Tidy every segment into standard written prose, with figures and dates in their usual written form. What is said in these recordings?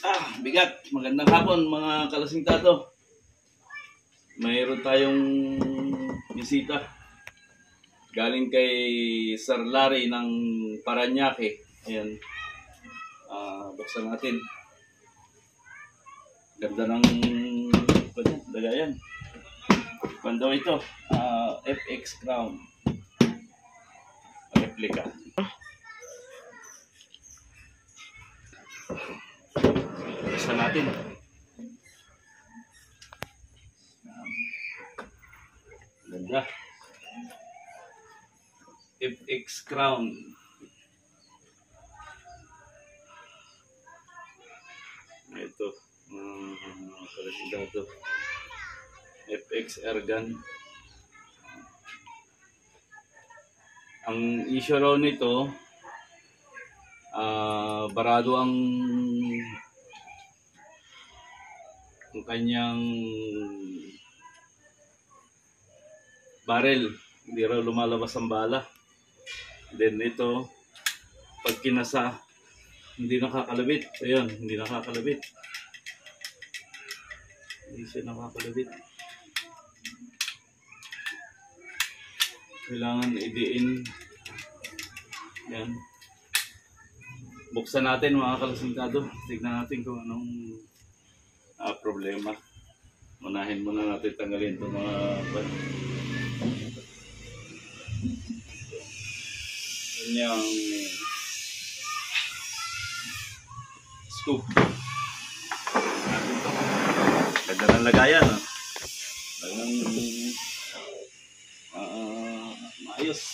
Bigat. Magandang hapon mga kalasingtado. Mayroon tayong bisita. Galing kay Sir Larry ng Parañaque. Ayan. Buksan natin. Ganda ng lagayan. Bando ito. FX Crown. Replica. Buksan natin. Ganda. FX Crown. Ito. Kalasingtado. FX Airgun. Ang issue raw nito, barado ang kanyang barrel, hindi raw lumalabas ang bala. Then ito, pag kinasa, hindi nakakalabit. Ayun, hindi nakakalabit. Hindi siya nakakalabit. Kailangan idiin. Yan. Buksan natin mga kalasingtado. Tignan natin kung anong problema. Unahin muna natin tanggalin itong mga kanyang scoop. Ganda ng lagayan. Maayos.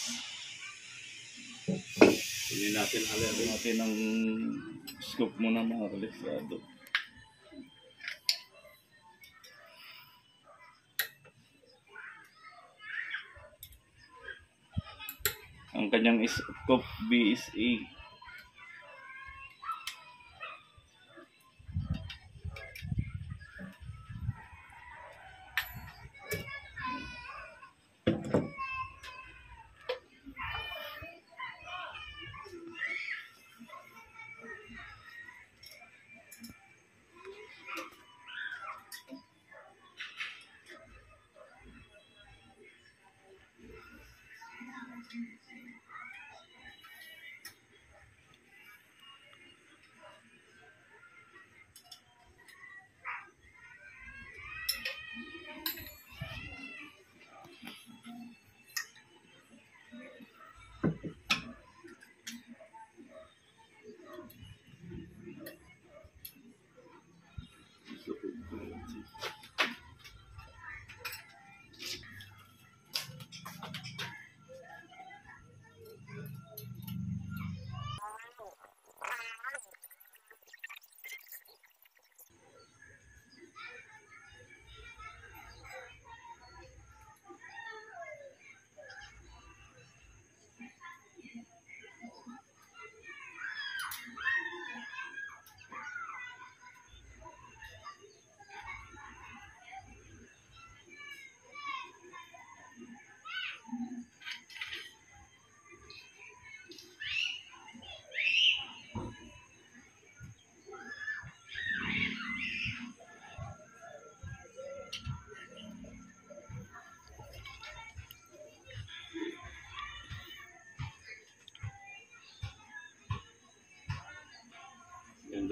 Hindi natin halin natin ng scoop muna mga kalasingtado. Ang kanyang scope BSA. Ganda.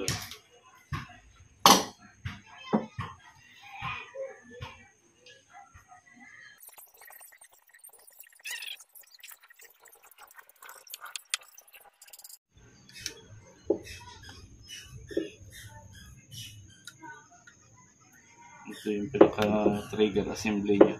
Ito yung pinaka-trigger assembly niya.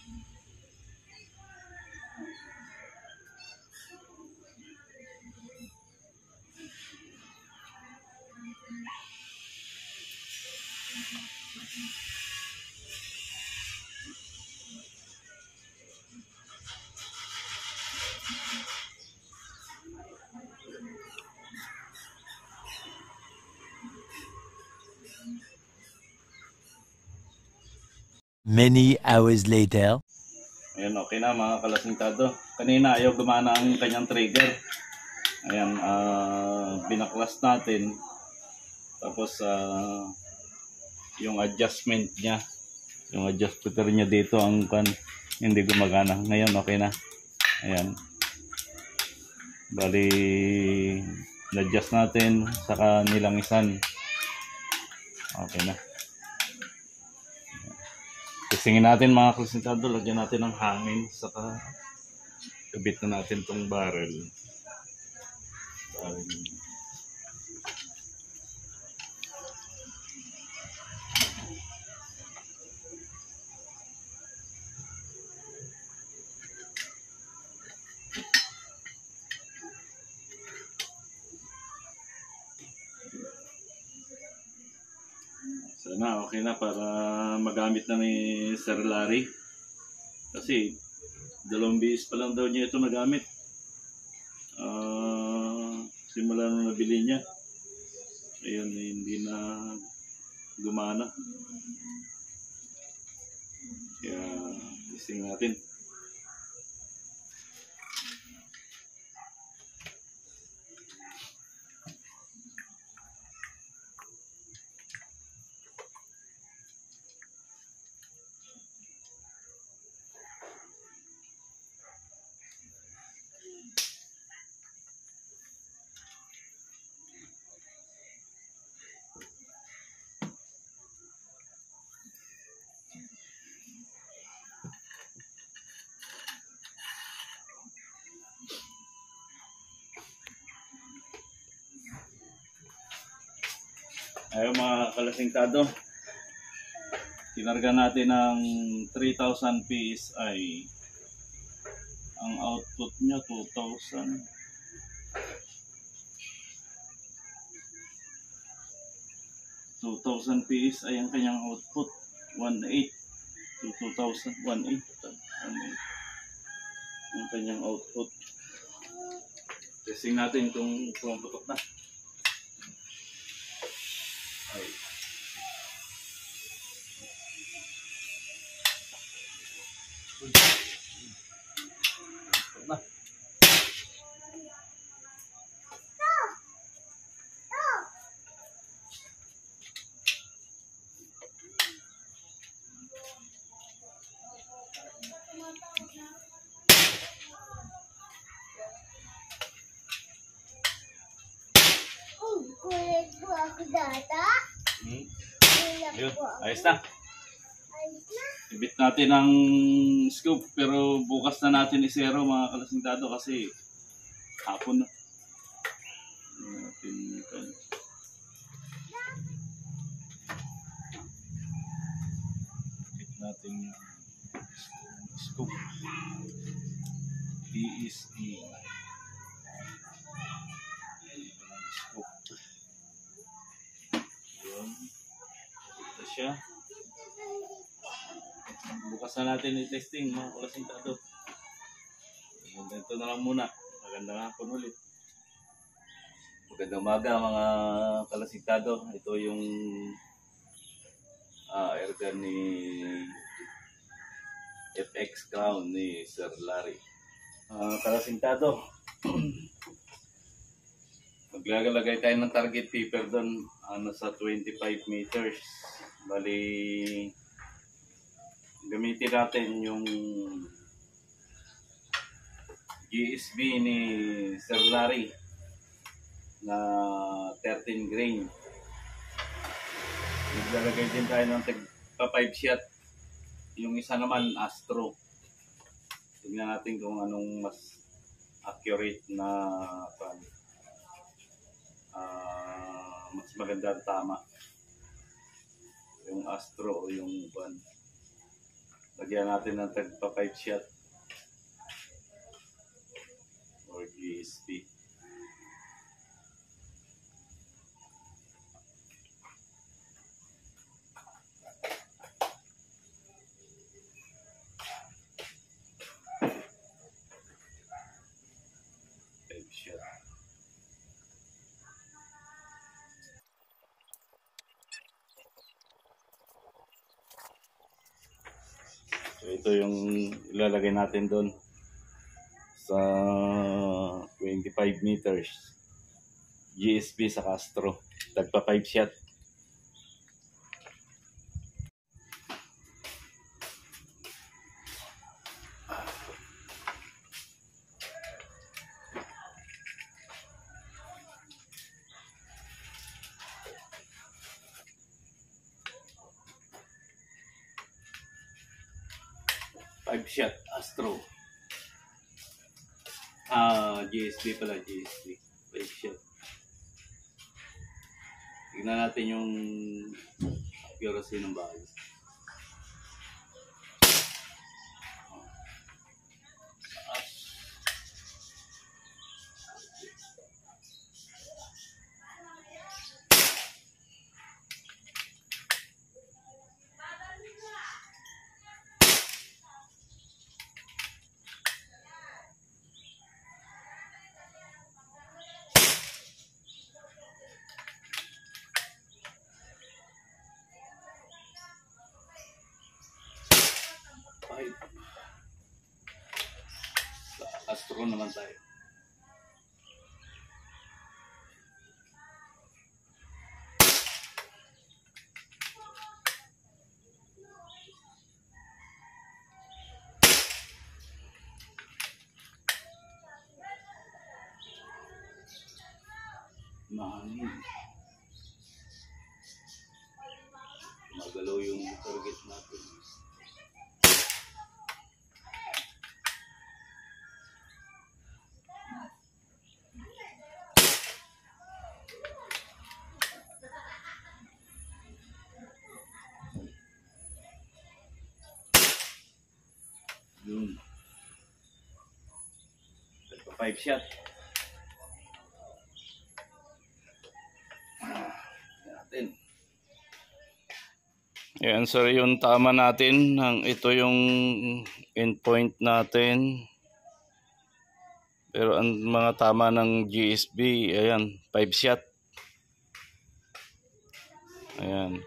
Many hours later. Ayan, okay na mga kalasintado. Kanina ayaw gumana ang kanyang trigger. Ayan, binaklas natin. Tapos yung adjustment niya, yung adjuster niya dito ang hindi gumagana. Ngayon okay na. Ayan. Bali, na-adjust natin sa kanilang isan. Okay na. Testingin natin mga kalasintado, lagyan natin ng hangin, saka kabit na natin tong barrel. Sana okay na para magamit na ni Sir Larry. Kasi 2 bihis pa lang daw niya ito nagamit. Simula nung nabili niya. Ayun, hindi na gumana. Kaya testing natin. Ayun mga kalasingtado, kinarga natin ng 3,000 PSI. Ang output niya 2,000. 2,000 PSI ang kanyang output. 1.8 to 2,000. 1.8 ang kanyang output. Testing natin kung pumaputok na. Ay. Na. Ayun, ayos na. Ibit natin ang scoop pero bukas na natin isero mga kalasingtado kasi hapon na. Ibit natin yung scoop. DSE. Scoop. Yun. Ito siya. Bukas na natin i-testing mga kalasingtado. Ito na lang muna. Magandang hapon ulit. Magandang umaga mga kalasingtado. Ito yung airgun ni FX Crown ni Sir Larry. Kalasingtado. Maglalagay tayo ng target paper doon sa 25 meters. Bali gamitin natin yung GSB ni Sir Larry na 13 grain. Maglalagay din tayo ng pa 5 shot. Yung isa naman Astro. Tignan natin kung anong mas accurate na mas maganda at tama. Yung Astro o yung Lagyan natin ng tagpa 5 shot or GSP. So ito yung ilalagay natin doon sa 25 meters GSP sa Castro, tagpa 5 shot. Shot Astro. GSP pala, GSP. 5 shot. Tignan natin yung accuracy ng bala. Astro naman tayo. Mahangin. Magalaw yung target natin. Yun. 5 shot. Natin. Yan, so yung tama natin. Ito yung endpoint natin. Pero ang mga tama ng GSB, ayan, 5 shot. Ayan.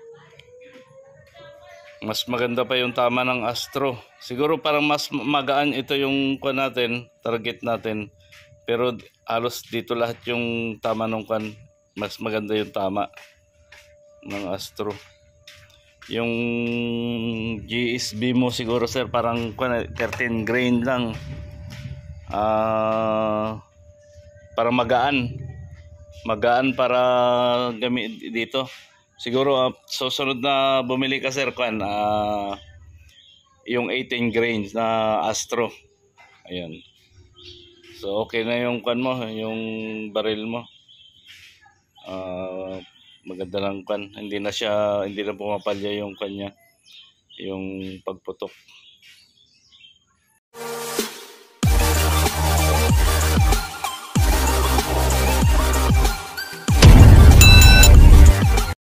Mas maganda pa yung tama ng Astro. Siguro parang mas magaan ito yung kuan natin, target natin. Pero halos dito lahat yung tama ng kuan. Mas maganda yung tama ng Astro. Yung GSB mo siguro sir parang kuan 13 grain lang. Parang magaan. Magaan para gamit dito. Siguro susunod na bumili ka sir kuan yung 18 grains na Astro. Ayan. So okay na yung kuan mo, yung baril mo. Maganda lang kuan. Hindi na pumapalya yung kanya, yung pagputok.